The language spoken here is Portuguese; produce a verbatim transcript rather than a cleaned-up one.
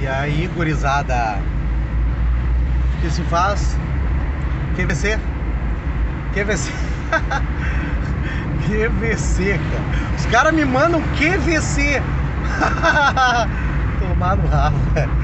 E aí, gurizada, o que se faz? Q V C? Q V C? Q V C, cara. Os caras me mandam Q V C. Tomar no rabo, velho.